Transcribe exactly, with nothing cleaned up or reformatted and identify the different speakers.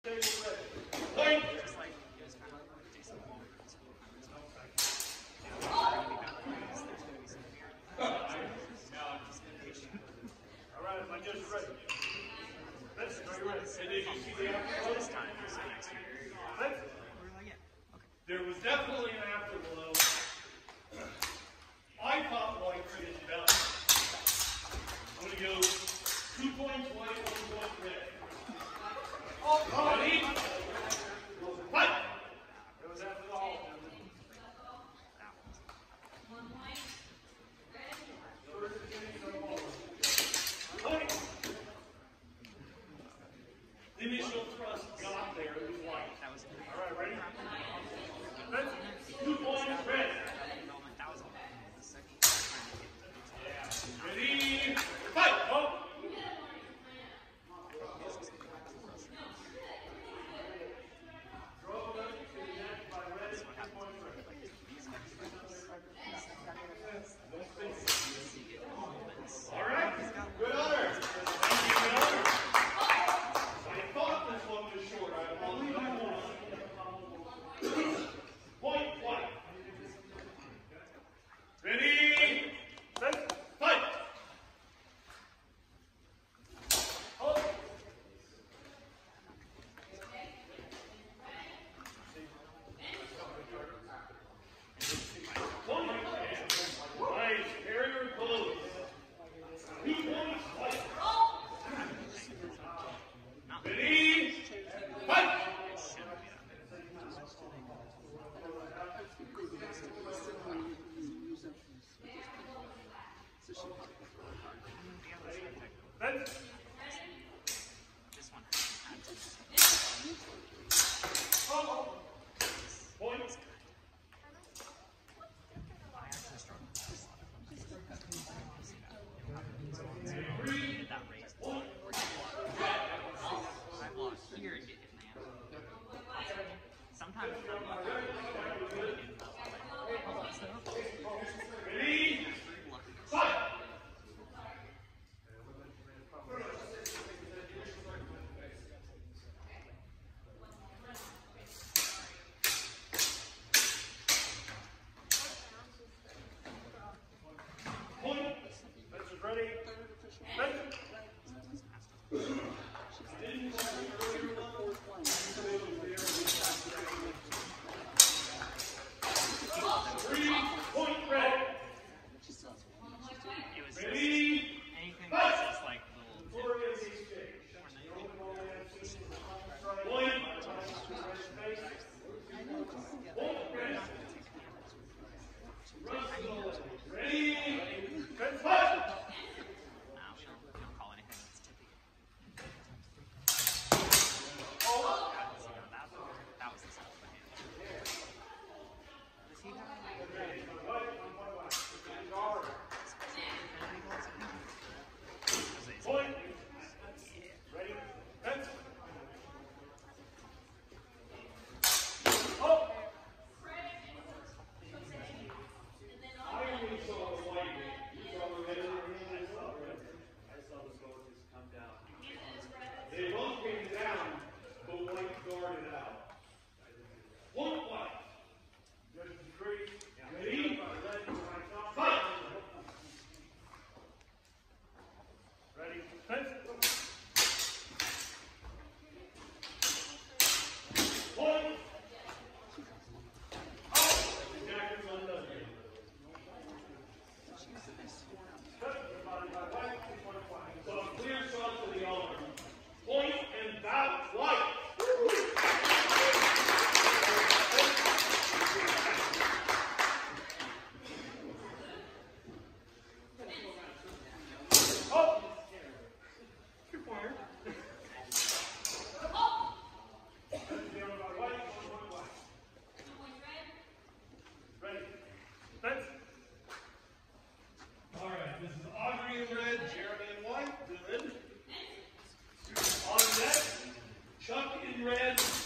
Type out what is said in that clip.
Speaker 1: Point. All right, am I just ready? Let's go. Ready? And did you see the afterglow? This time, so next year. Let's. There was definitely an afterglow. I thought white was better. I'm going to go two points white, one point red. Oh, ready? Fight! It was after all. One point. Red. The initial thrust got there. It was white. All right, ready? Red. Two points red. Ready? Fight! Oh! Red.